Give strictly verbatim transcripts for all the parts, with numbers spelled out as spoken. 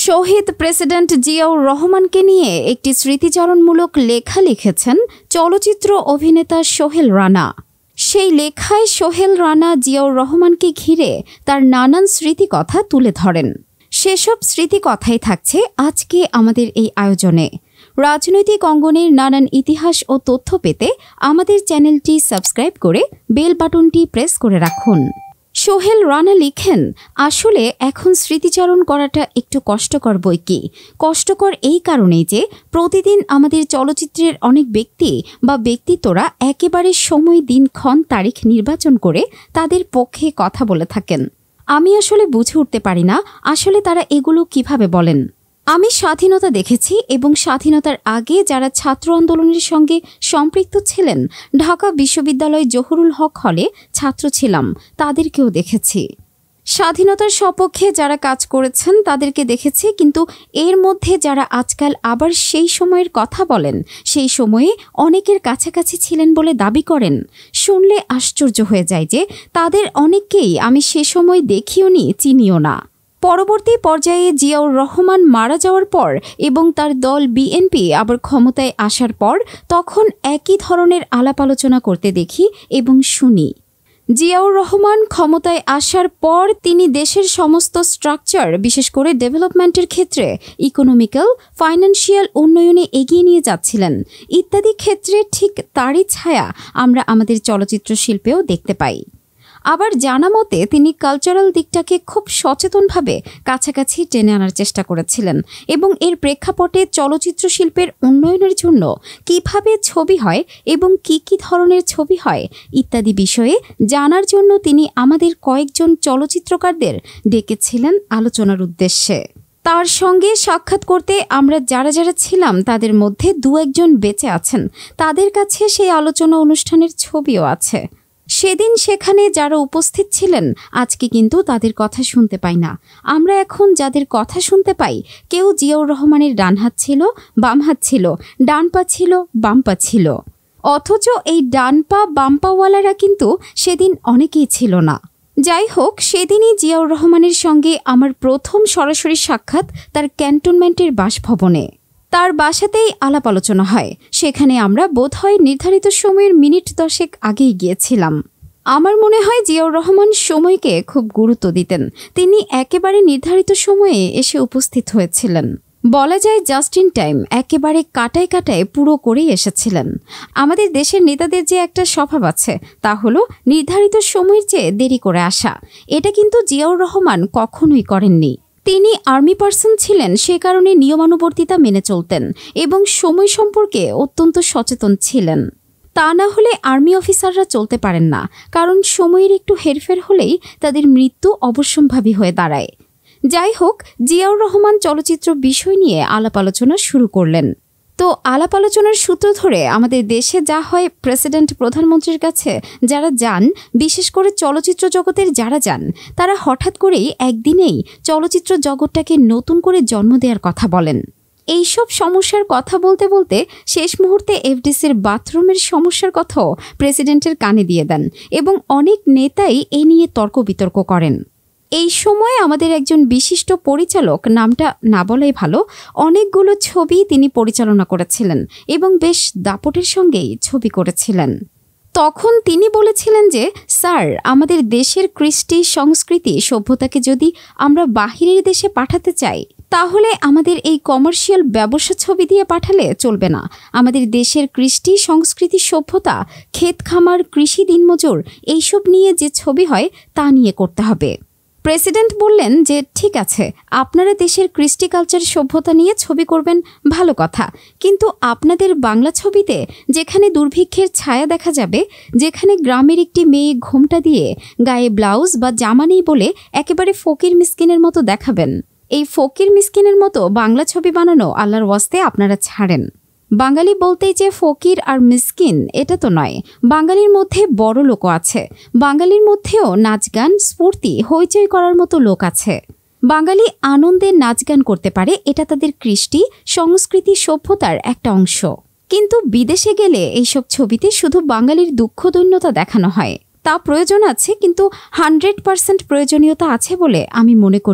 শহীদ president Ziaur রহমানকে নিয়ে একটি স্মৃতিচারণমূলক লেখা লিখেছেন চলচ্চিত্র অভিনেতা সোহেল রানা। সেই লেখায় সোহেল রানা জিয়াউর রহমানকে ঘিরে তার নানান স্মৃতিকথা তুলে ধরেন। সেসব স্মৃতিকথাই থাকছে আজকে আমাদের এই আয়োজনে। রাজনৈতিক অঙ্গনের নানান ইতিহাস ও তথ্য পেতে আমাদের চ্যানেলটি সাবস্ক্রাইব করে বেল বাটনটি প্রেস করে রাখুন। সোহেল রানা লিখেন, আসলে এখন স্মৃতিচারণ করাটা একটু কষ্টকর বই কি। কষ্টকর এই কারণেই যে প্রতিদিন আমাদের চলচ্চিত্রের অনেক ব্যক্তি বা ব্যক্তিত্বরা একেবারে সময় দিনক্ষণ তারিখ নির্বাচন করে তাদের পক্ষে কথা বলে থাকেন। আমি আসলে বুঝে উঠতে পারি না আসলে তারা এগুলো কিভাবে বলেন। আমি স্বাধীনতা দেখেছি এবং স্বাধীনতার আগে যারা ছাত্র আন্দোলনের সঙ্গে সম্পৃক্ত ছিলেন, ঢাকা বিশ্ববিদ্যালয় জহুরুল হক হলে ছাত্র ছিলাম, তাদেরকেও দেখেছি। স্বাধীনতার সপক্ষে যারা কাজ করেছেন তাদেরকে দেখেছি, কিন্তু এর মধ্যে যারা আজকাল আবার সেই সময়ের কথা বলেন, সেই সময়ে অনেকের কাছাকাছি ছিলেন বলে দাবি করেন, শুনলে আশ্চর্য হয়ে যায় যে তাদের অনেককেই আমি সে সময় দেখিও নি, চিনিও না। পরবর্তী পর্যায়ে জিয়াউর রহমান মারা যাওয়ার পর এবং তার দল বিএনপি আবার ক্ষমতায় আসার পর তখন একই ধরনের আলাপ আলোচনা করতে দেখি এবং শুনি। জিয়াউর রহমান ক্ষমতায় আসার পর তিনি দেশের সমস্ত স্ট্রাকচার, বিশেষ করে ডেভেলপমেন্টের ক্ষেত্রে ইকোনমিক্যাল, ফাইন্যান্সিয়াল উন্নয়নে এগিয়ে নিয়ে যাচ্ছিলেন ইত্যাদি ক্ষেত্রে ঠিক তারই ছায়া আমরা আমাদের চলচ্চিত্র শিল্পেও দেখতে পাই। আবার জানা মতে তিনি কালচারাল দিকটাকে খুব সচেতনভাবে কাছাকাছি টেনে আনার চেষ্টা করেছিলেন এবং এর প্রেক্ষাপটে চলচ্চিত্র শিল্পের উন্নয়নের জন্য কিভাবে ছবি হয় এবং কি কি ধরনের ছবি হয় ইত্যাদি বিষয়ে জানার জন্য তিনি আমাদের কয়েকজন চলচ্চিত্রকারদের ডেকেছিলেন আলোচনার উদ্দেশ্যে। তার সঙ্গে সাক্ষাৎ করতে আমরা যারা যারা ছিলাম তাদের মধ্যে দু একজন বেঁচে আছেন, তাদের কাছে সেই আলোচনা অনুষ্ঠানের ছবিও আছে। সেদিন সেখানে যারা উপস্থিত ছিলেন আজকে কিন্তু তাদের কথা শুনতে পাই না। আমরা এখন যাদের কথা শুনতে পাই, কেউ জিয়াউর রহমানের ডান হাত ছিল, বাম হাত ছিল, ডান পা ছিল, বাম পা ছিল, অথচ এই ডান পা বাম পাওয়ালারা কিন্তু সেদিন অনেকেই ছিল না। যাই হোক, সেদিনই জিয়াউর রহমানের সঙ্গে আমার প্রথম সরাসরি সাক্ষাৎ তার ক্যান্টনমেন্টের বাসভবনে। তার বাসাতেই আলাপ আলোচনা হয়। সেখানে আমরা বোধহয় নির্ধারিত সময়ের মিনিট দশেক আগেই গিয়েছিলাম। আমার মনে হয় জিয়াউর রহমান সময়কে খুব গুরুত্ব দিতেন। তিনি একেবারে নির্ধারিত সময়ে এসে উপস্থিত হয়েছিলেন। বলা যায় জাস্ট ইন টাইম, একেবারে কাটায় কাটায় পুরো করেই এসেছিলেন। আমাদের দেশের নেতাদের যে একটা স্বভাব আছে তা হলো নির্ধারিত সময়ের চেয়ে দেরি করে আসা। এটা কিন্তু জিয়াউর রহমান কখনোই করেননি। তিনি আর্মি পার্সন ছিলেন, সে কারণে নিয়মানুবর্তিতা মেনে চলতেন এবং সময় সম্পর্কে অত্যন্ত সচেতন ছিলেন। তা না হলে আর্মি অফিসাররা চলতে পারেন না, কারণ সময়ের একটু হেরফের হলেই তাদের মৃত্যু অবশ্যম্ভাবী হয়ে দাঁড়ায়। যাই হোক, জিয়াউর রহমান চলচ্চিত্র বিষয় নিয়ে আলাপ আলোচনা শুরু করলেন। তো আলাপ আলোচনার সূত্র ধরে আমাদের দেশে যা হয়, প্রেসিডেন্ট প্রধানমন্ত্রীর কাছে যারা যান, বিশেষ করে চলচ্চিত্র জগতের যারা যান, তারা হঠাৎ করেই একদিনেই চলচ্চিত্র জগৎটাকে নতুন করে জন্ম দেওয়ার কথা বলেন। এইসব সমস্যার কথা বলতে বলতে শেষ মুহূর্তে এফডিসির বাথরুমের সমস্যার কথাও প্রেসিডেন্টের কানে দিয়ে দেন এবং অনেক নেতাই এ নিয়ে তর্ক বিতর্ক করেন। এই সময় আমাদের একজন বিশিষ্ট পরিচালক, নামটা না বলাই ভালো, অনেকগুলো ছবি তিনি পরিচালনা করেছিলেন এবং বেশ দাপটের সঙ্গেই ছবি করেছিলেন। তখন তিনি বলেছিলেন যে, স্যার, আমাদের দেশের কৃষ্টি, সংস্কৃতি, সভ্যতাকে যদি আমরা বাহিরের দেশে পাঠাতে চাই, তাহলে আমাদের এই কমার্শিয়াল ব্যবসা ছবি দিয়ে পাঠালে চলবে না। আমাদের দেশের কৃষ্টি, সংস্কৃতি, সভ্যতা, ক্ষেত খামার, কৃষি, দিনমজুর এইসব নিয়ে যে ছবি হয় তা নিয়ে করতে হবে। প্রেসিডেন্ট বললেন যে, ঠিক আছে, আপনারা দেশের কৃষ্টি, কালচার, সভ্যতা নিয়ে ছবি করবেন, ভালো কথা, কিন্তু আপনাদের বাংলা ছবিতে যেখানে দুর্ভিক্ষের ছায়া দেখা যাবে, যেখানে গ্রামের একটি মেয়ে ঘোমটা দিয়ে গায়ে ব্লাউজ বা জামা নেই বলে একেবারে ফকির মিসকিনের মতো দেখাবেন, এই ফকির মিসকিনের মতো বাংলা ছবি বানানো আল্লাহর ওয়াস্তে আপনারা ছাড়েন। বাঙালি বলতেই যে ফকির আর মিসকিন এটা তো নয়, বাঙালির মধ্যে বড় লোকও আছে, বাঙালির মধ্যেও নাচ গান, স্ফূর্তি, হইচই করার মতো লোক আছে। বাঙালি আনন্দে নাচ গান করতে পারে, এটা তাদের কৃষ্টি, সংস্কৃতি, সভ্যতার একটা অংশ। কিন্তু বিদেশে গেলে এইসব ছবিতে শুধু বাঙালির দুঃখ দৈন্যতা দেখানো হয়। তা প্রয়োজন আছে, কিন্তু হান্ড্রেড পার্সেন্ট প্রয়োজনীয়তা আছে বলে আমি মনে করি না।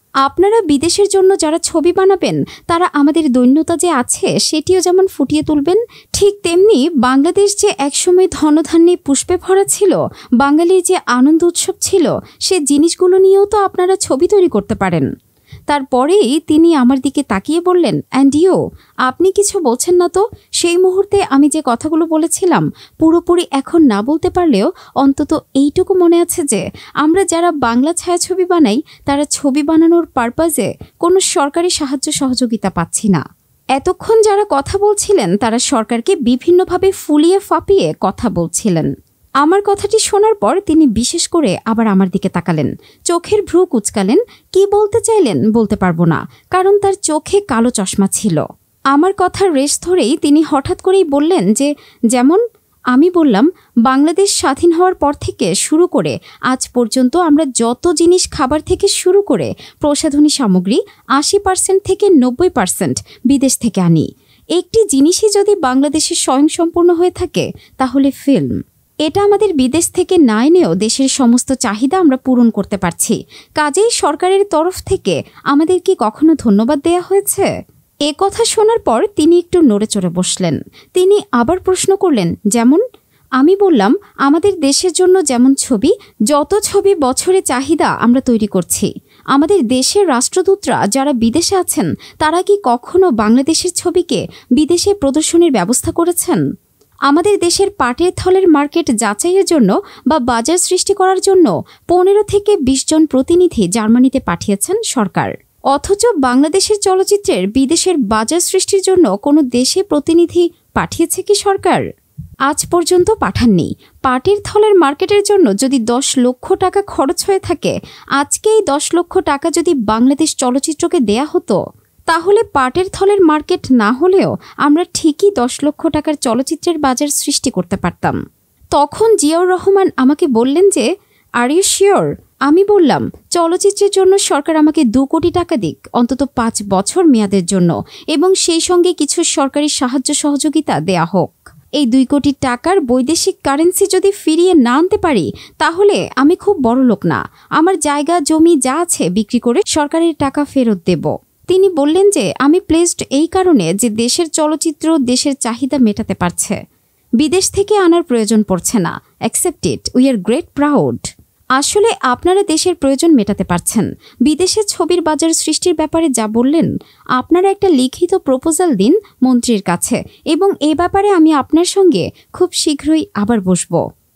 আপনারা বিদেশের জন্য যারা ছবি বানাবেন তারা আমাদের দৈন্যতা যে আছে সেটিও যেমন ফুটিয়ে তুলবেন, ঠিক তেমনি বাংলাদেশ যে একসময় ধনধান্যে পুষ্পে ভরা ছিল, বাঙালির যে আনন্দ উৎসব ছিল, সে জিনিসগুলো নিয়েও তো আপনারা ছবি তৈরি করতে পারেন। তারপরেই তিনি আমার দিকে তাকিয়ে বললেন, অ্যান্ড ইউ, আপনি কিছু বলছেন না তো? সেই মুহূর্তে আমি যে কথাগুলো বলেছিলাম পুরোপুরি এখন না বলতে পারলেও অন্তত এইটুকু মনে আছে যে আমরা যারা বাংলা ছায়াছবি বানাই তারা ছবি বানানোর পারপাজে কোনো সরকারি সাহায্য সহযোগিতা পাচ্ছি না। এতক্ষণ যারা কথা বলছিলেন তারা সরকারকে বিভিন্নভাবে ফুলিয়ে ফাঁপিয়ে কথা বলছিলেন। আমার কথাটি শোনার পর তিনি বিশেষ করে আবার আমার দিকে তাকালেন, চোখের ভ্রু কুঁচকালেন। কি বলতে চাইলেন বলতে পারবো না, কারণ তার চোখে কালো চশমা ছিল। আমার কথার রেশ ধরেই তিনি হঠাৎ করেই বললেন যে, যেমন আমি বললাম, বাংলাদেশ স্বাধীন হওয়ার পর থেকে শুরু করে আজ পর্যন্ত আমরা যত জিনিস খাবার থেকে শুরু করে প্রসাধনী সামগ্রী আশি পার্সেন্ট থেকে নব্বই পার্সেন্ট বিদেশ থেকে আনি। একটি জিনিসই যদি বাংলাদেশে স্বয়ংসম্পূর্ণ হয়ে থাকে তাহলে ফিল্ম। এটা আমাদের বিদেশ থেকে না এনেও দেশের সমস্ত চাহিদা আমরা পূরণ করতে পারছি। কাজেই সরকারের তরফ থেকে আমাদের কি কখনো ধন্যবাদ দেয়া হয়েছে? এ কথা শোনার পর তিনি একটু নড়ে চড়ে বসলেন। তিনি আবার প্রশ্ন করলেন, যেমন? আমি বললাম, আমাদের দেশের জন্য যেমন ছবি, যত ছবি বছরে চাহিদা আমরা তৈরি করছি। আমাদের দেশের রাষ্ট্রদূতরা যারা বিদেশে আছেন তারা কি কখনো বাংলাদেশের ছবিকে বিদেশে প্রদর্শনীর ব্যবস্থা করেছেন? আমাদের দেশের পাটের থলের মার্কেট যাচাইয়ের জন্য বা বাজার সৃষ্টি করার জন্য পনেরো থেকে বিশ জন প্রতিনিধি জার্মানিতে পাঠিয়েছেন সরকার। অথচ বাংলাদেশের চলচ্চিত্রের বিদেশের বাজার সৃষ্টির জন্য কোনো দেশে প্রতিনিধি পাঠিয়েছে কি সরকার? আজ পর্যন্ত পাঠাননি। পাটের থলের মার্কেটের জন্য যদি দশ লক্ষ টাকা খরচ হয়ে থাকে, আজকে এই দশ লক্ষ টাকা যদি বাংলাদেশ চলচ্চিত্রকে দেয়া হতো, তাহলে পাটের থলের মার্কেট না হলেও আমরা ঠিকই দশ লক্ষ টাকার চলচ্চিত্রের বাজার সৃষ্টি করতে পারতাম। তখন জিয়াউর রহমান আমাকে বললেন যে, আর ইউ শিওর? আমি বললাম, চলচ্চিত্রের জন্য সরকার আমাকে দু কোটি টাকা দিক, অন্তত পাঁচ বছর মেয়াদের জন্য, এবং সেই সঙ্গে কিছু সরকারি সাহায্য সহযোগিতা দেয়া হোক। এই দুই কোটি টাকার বৈদেশিক কারেন্সি যদি ফিরিয়ে না আনতে পারি তাহলে আমি খুব বড় লোক না। আমার জায়গা জমি যা আছে বিক্রি করে সরকারের টাকা ফেরত দেব। তিনি বললেন যে, আমি প্লেসড এই কারণে যে দেশের চলচ্চিত্র দেশের চাহিদা মেটাতে পারছে, বিদেশ থেকে আনার প্রয়োজন পড়ছে না। Accept it, we are great proud. আসলে আপনারা দেশের প্রয়োজন মেটাতে পারছেন। বিদেশে ছবির বাজার সৃষ্টির ব্যাপারে যা বললেন, আপনারা একটা লিখিত প্রপোজাল দিন মন্ত্রীর কাছে, এবং এ ব্যাপারে আমি আপনার সঙ্গে খুব শীঘ্রই আবার বসব।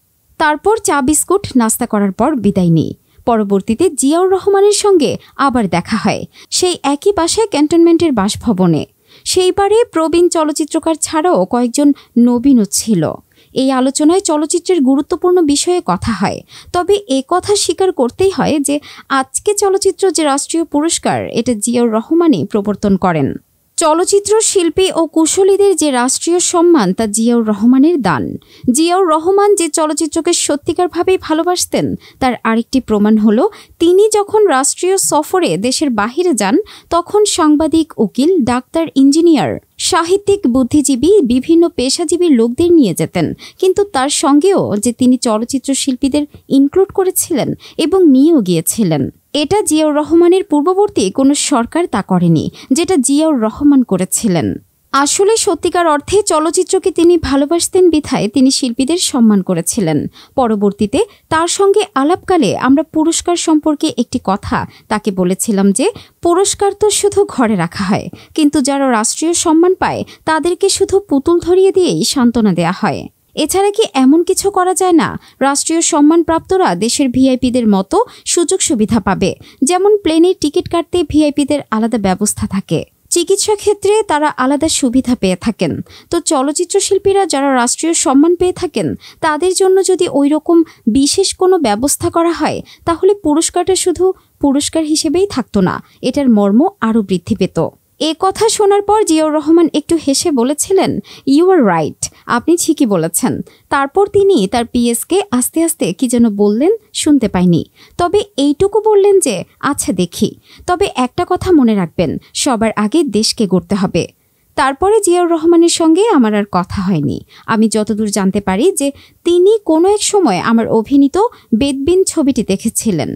তারপর চা বিস্কুট নাস্তা করার পর বিদায় নিই। পরবর্তীতে জিয়াউর রহমানের সঙ্গে আবার দেখা হয়, সেই একই বাসায় ক্যান্টনমেন্টের বাসভবনে। সেইবারে প্রবীণ চলচ্চিত্রকার ছাড়াও কয়েকজন নবীনও ছিল। এই আলোচনায় চলচ্চিত্রের গুরুত্বপূর্ণ বিষয়ে কথা হয়। তবে এ কথা স্বীকার করতেই হয় যে আজকে চলচ্চিত্র যে রাষ্ট্রীয় পুরস্কার, এটা জিয়াউর রহমানই প্রবর্তন করেন। চলচ্চিত্র শিল্পী ও কুশলীদের যে রাষ্ট্রীয় সম্মান তা জিয়াউর রহমানের দান। জিয়াউর রহমান যে চলচ্চিত্রকে সত্যিকারভাবেই ভালোবাসতেন তার আরেকটি প্রমাণ হলো, তিনি যখন রাষ্ট্রীয় সফরে দেশের বাহিরে যান তখন সাংবাদিক, উকিল, ডাক্তার, ইঞ্জিনিয়ার, সাহিত্যিক, বুদ্ধিজীবী, বিভিন্ন পেশাজীবী লোকদের নিয়ে যেতেন, কিন্তু তার সঙ্গেও যে তিনি চলচ্চিত্র শিল্পীদের ইনক্লুড করেছিলেন এবং নিয়েও গিয়েছিলেন। এটা জিয়াউর রহমানের পূর্ববর্তী কোনো সরকার তা করেনি, যেটা জিয়াউর রহমান করেছিলেন। আসলে সত্যিকার অর্থে চলচ্চিত্রকে তিনি ভালোবাসতেন বিধায় তিনি শিল্পীদের সম্মান করেছিলেন। পরবর্তীতে তার সঙ্গে আলাপকালে আমরা পুরস্কার সম্পর্কে একটি কথা তাকে বলেছিলাম যে, পুরস্কার তো শুধু ঘরে রাখা হয়, কিন্তু যারা রাষ্ট্রীয় সম্মান পায় তাদেরকে শুধু পুতুল ধরিয়ে দিয়েই সান্ত্বনা দেয়া হয়। এছাড়া কি এমন কিছু করা যায় না রাষ্ট্রীয় সম্মানপ্রাপ্তরা দেশের ভিআইপিদের মতো সুযোগ সুবিধা পাবে? যেমন প্লেনের টিকিট কাটতে ভিআইপিদের আলাদা ব্যবস্থা থাকে, চিকিৎসা ক্ষেত্রে তারা আলাদা সুবিধা পেয়ে থাকেন। তো চলচ্চিত্র শিল্পীরা যারা রাষ্ট্রীয় সম্মান পেয়ে থাকেন তাদের জন্য যদি ওই রকম বিশেষ কোনো ব্যবস্থা করা হয় তাহলে পুরস্কারটা শুধু পুরস্কার হিসেবেই থাকতো না, এটার মর্ম আরও বৃদ্ধি পেত। এ কথা শোনার পর জিয়াউর রহমান একটু হেসে বলেছিলেন, ইউ আর রাইট, আপনি ঠিকই বলেছেন। তারপর তিনি তার পিএসকে আস্তে আস্তে কি যেন বললেন, শুনতে পাইনি। তবে এইটুকু বললেন যে, আচ্ছা দেখি, তবে একটা কথা মনে রাখবেন, সবার আগে দেশকে গড়তে হবে। তারপরে জিয়াউর রহমানের সঙ্গে আমার আর কথা হয়নি। আমি যতদূর জানতে পারি যে তিনি কোনো এক সময় আমার অভিনীত বেদবিন ছবিটি দেখেছিলেন।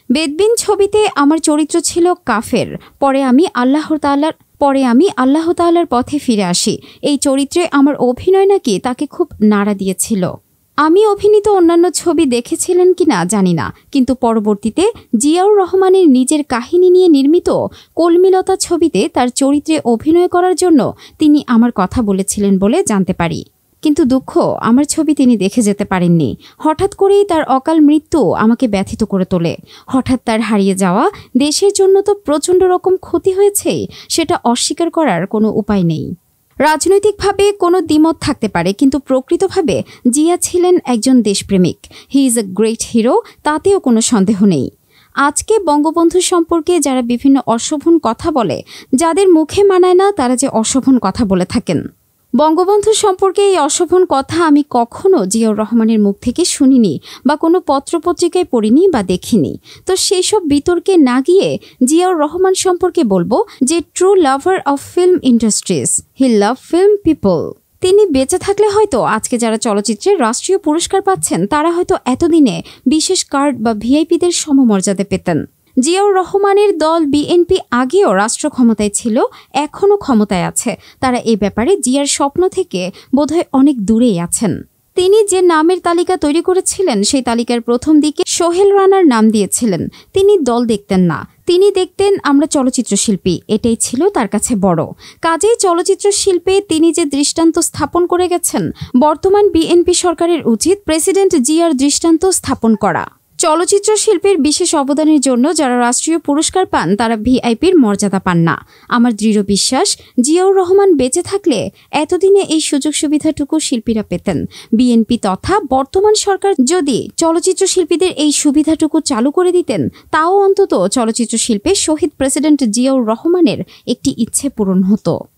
বেদবিন ছবিতে আমার চরিত্র ছিল কাফের, পরে আমি আল্লাহ তাআলার পরে আমি আল্লাহ তাআলার পথে ফিরে আসি। এই চরিত্রে আমার অভিনয় নাকি তাকে খুব নাড়া দিয়েছিল। আমি অভিনীত অন্যান্য ছবি দেখেছিলেন কিনা জানি না, কিন্তু পরবর্তীতে জিয়াউর রহমানের নিজের কাহিনী নিয়ে নির্মিত কলমিলতা ছবিতে তার চরিত্রে অভিনয় করার জন্য তিনি আমার কথা বলেছিলেন বলে জানতে পারি। কিন্তু দুঃখ, আমার ছবি তিনি দেখে যেতে পারেননি। হঠাৎ করেই তার অকাল মৃত্যু আমাকে ব্যথিত করে তোলে। হঠাৎ তার হারিয়ে যাওয়া দেশের জন্য তো প্রচণ্ড রকম ক্ষতি হয়েছেই, সেটা অস্বীকার করার কোনো উপায় নেই। রাজনৈতিকভাবে কোনো দ্বিমত থাকতে পারে, কিন্তু প্রকৃতভাবে জিয়া ছিলেন একজন দেশপ্রেমিক। He is a great hero, তাতেও কোনো সন্দেহ নেই। আজকে বঙ্গবন্ধু সম্পর্কে যারা বিভিন্ন অশোভন কথা বলে, যাদের মুখে মানায় না তারা যে অশোভন কথা বলে থাকেন। বঙ্গবন্ধু সম্পর্কে এই অশোভন কথা আমি কখনো জিয়াউর রহমানের মুখ থেকে শুনিনি বা কোনো পত্রপত্রিকায় পড়িনি বা দেখিনি। তো সেই সব বিতর্কে না গিয়ে জিয়াউর রহমান সম্পর্কে বলবো যে true lover of film industries, he love film people. তিনি বেঁচে থাকলে হয়তো আজকে যারা চলচ্চিত্রের রাষ্ট্রীয় পুরস্কার পাচ্ছেন তারা হয়তো এতদিনে বিশেষ কার্ড বা ভিআইপিদের সমমর্যাদা পেতেন। জিয়াউর রহমানের দল বিএনপি আগেও রাষ্ট্র ক্ষমতায় ছিল, এখনও ক্ষমতায় আছে। তারা এই ব্যাপারে জিয়ার স্বপ্ন থেকে বোধহয় অনেক দূরেই আছেন। তিনি যে নামের তালিকা তৈরি করেছিলেন সেই তালিকার প্রথম দিকে সোহেল রানার নাম দিয়েছিলেন। তিনি দল দেখতেন না, তিনি দেখতেন আমরা চলচ্চিত্র শিল্পী, এটাই ছিল তার কাছে বড়। কাজেই চলচ্চিত্র শিল্পে তিনি যে দৃষ্টান্ত স্থাপন করে গেছেন, বর্তমান বিএনপি সরকারের উচিত প্রেসিডেন্ট জিয়ার দৃষ্টান্ত স্থাপন করা। চলচ্চিত্র শিল্পের বিশেষ অবদানের জন্য যারা রাষ্ট্রীয় পুরস্কার পান তারা ভিআইপির মর্যাদা পান না। আমার দৃঢ় বিশ্বাস জিয়াউর রহমান বেঁচে থাকলে এতদিনে এই সুযোগ সুবিধাটুকু শিল্পীরা পেতেন। বিএনপি তথা বর্তমান সরকার যদি চলচ্চিত্র শিল্পীদের এই সুবিধাটুকু চালু করে দিতেন, তাও অন্তত চলচ্চিত্র শিল্পে শহীদ প্রেসিডেন্ট জিয়াউর রহমানের একটি ইচ্ছে পূরণ হতো।